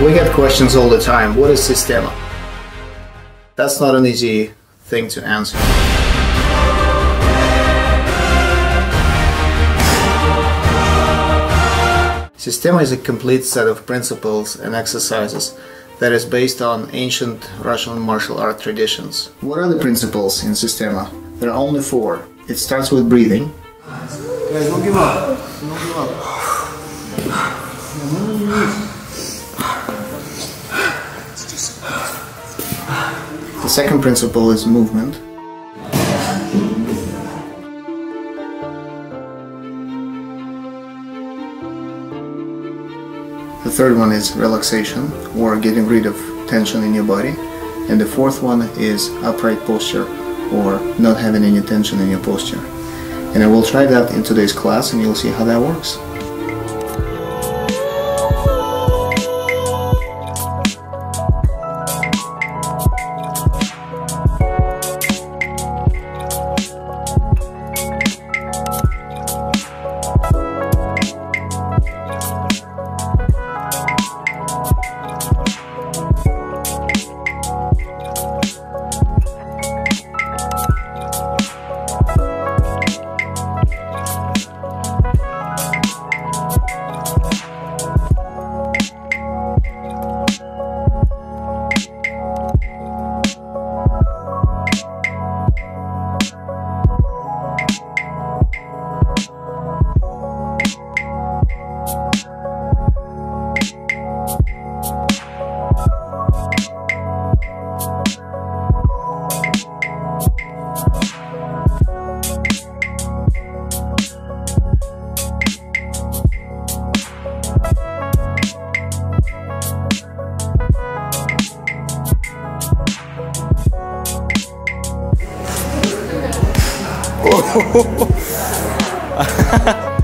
We get questions all the time. What is Systema? That's not an easy thing to answer. Systema is a complete set of principles and exercises that is based on ancient Russian martial art traditions. What are the principles in Systema? There are only 4. It starts with breathing. Guys, don't give up. Don't give up. The second principle is movement. The third one is relaxation, or getting rid of tension in your body. And the fourth one is upright posture, or not having any tension in your posture. And I will try that in today's class, and you'll see how that works. Oh.